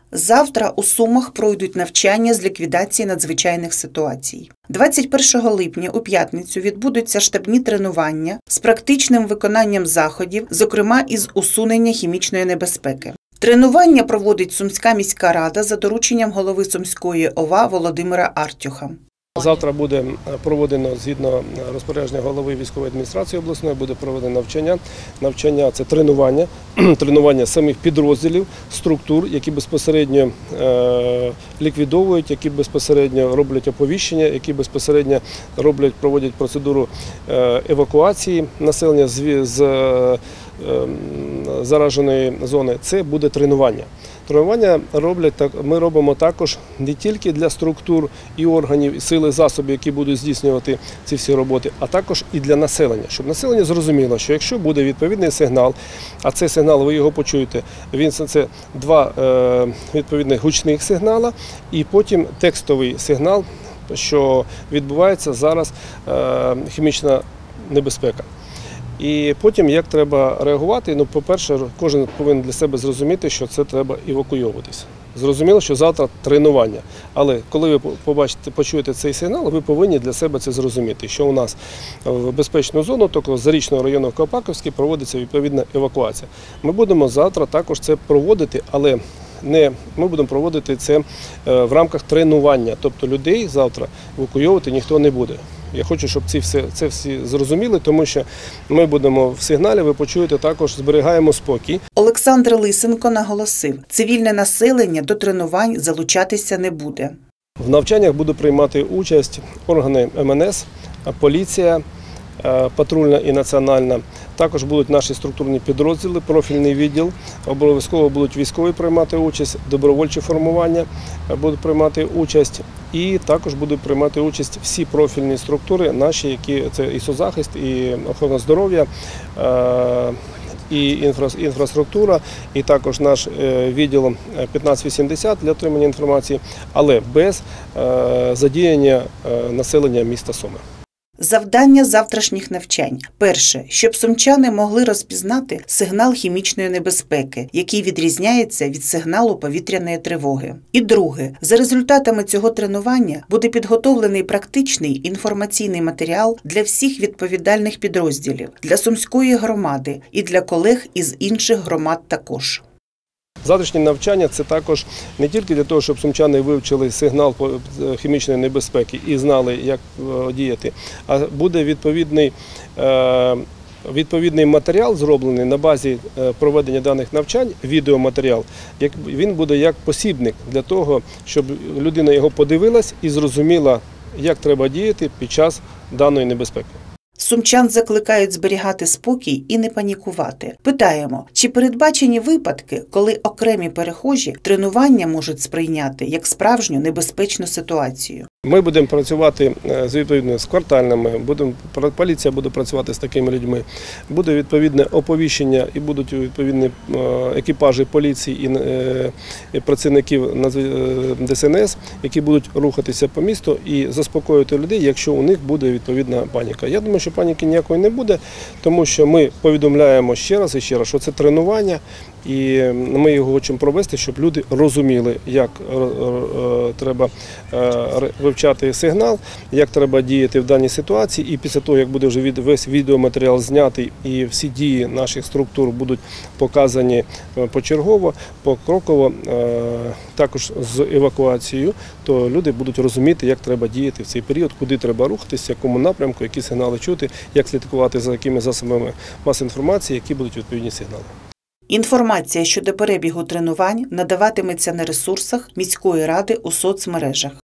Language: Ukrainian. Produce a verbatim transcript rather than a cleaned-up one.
Завтра у Сумах пройдуть навчання з ліквідації надзвичайних ситуацій. двадцять першого липня у п'ятницю відбудуться штабні тренування з практичним виконанням заходів, зокрема із усунення хімічної небезпеки. Тренування проводить Сумська міська рада за дорученням голови Сумської ОВА Володимира Артюха. Завтра буде проведено, згідно розпорядження голови військової адміністрації обласної, буде проведено навчання. Навчання – це тренування, тренування самих підрозділів, структур, які безпосередньо ліквідовують, які безпосередньо роблять оповіщення, які безпосередньо роблять, проводять процедуру евакуації населення з зараженої зони. Це буде тренування. Тренування роблять, ми робимо також не тільки для структур і органів, і сили, засобів, які будуть здійснювати ці всі роботи, а також і для населення, щоб населення зрозуміло, що якщо буде відповідний сигнал, а цей сигнал, ви його почуєте, він це два відповідних гучних сигнали і потім текстовий сигнал, що відбувається зараз хімічна небезпека. І потім, як треба реагувати, ну, по-перше, кожен повинен для себе зрозуміти, що це треба евакуйовуватися. Зрозуміло, що завтра тренування, але коли ви побачите, почуєте цей сигнал, ви повинні для себе це зрозуміти, що у нас в безпечну зону, тобто з Зарічного району Ковпаковський, проводиться відповідна евакуація. Ми будемо завтра також це проводити, але не ми будемо проводити це в рамках тренування, тобто людей завтра евакуйовувати ніхто не буде. Я хочу, щоб ці все, це всі зрозуміли, тому що ми будемо в сигналі, ви почуєте, також зберігаємо спокій. Олександр Лисенко наголосив, цивільне населення до тренувань залучатися не буде. В навчаннях будуть приймати участь органи ем ен ес, поліція, патрульна і національна. Також будуть наші структурні підрозділи, профільний відділ, обов'язково будуть військові приймати участь, добровольчі формування будуть приймати участь. І також будуть приймати участь всі профільні структури наші, які це і соцзахист, і охорона здоров'я, і інфраструктура, і також наш відділ п'ятнадцять вісімдесят для отримання інформації, але без задіяння населення міста Суми. Завдання завтрашніх навчань. Перше, щоб сумчани могли розпізнати сигнал хімічної небезпеки, який відрізняється від сигналу повітряної тривоги. І друге, за результатами цього тренування буде підготовлений практичний інформаційний матеріал для всіх відповідальних підрозділів, для Сумської громади і для колег із інших громад також. Завтрашнє навчання – це також не тільки для того, щоб сумчани вивчили сигнал хімічної небезпеки і знали, як діяти, а буде відповідний, відповідний матеріал зроблений на базі проведення даних навчань, відеоматеріал. Він буде як посібник для того, щоб людина його подивилась і зрозуміла, як треба діяти під час даної небезпеки. Сумчан закликають зберігати спокій і не панікувати. Питаємо, чи передбачені випадки, коли окремі перехожі тренування можуть сприйняти як справжню небезпечну ситуацію? Ми будемо працювати з відповідно з квартальними, будемо, поліція буде працювати з такими людьми, буде відповідне оповіщення і будуть відповідні екіпажі поліції і працівників де ес ен ес, які будуть рухатися по місту і заспокоювати людей, якщо у них буде відповідна паніка. Я думаю, що паніки ніякої не буде, тому що ми повідомляємо ще раз і ще раз, що це тренування, і ми його хочемо провести, щоб люди розуміли, як треба вивчати сигнал, як треба діяти в даній ситуації. І після того, як буде вже весь відеоматеріал знятий і всі дії наших структур будуть показані почергово, покроково, також з евакуацією, то люди будуть розуміти, як треба діяти в цей період, куди треба рухатися, в якому напрямку, які сигнали чути, як слідкувати за якими засобами масової інформації, які будуть відповідні сигнали. Інформація щодо перебігу тренувань надаватиметься на ресурсах міської ради у соцмережах.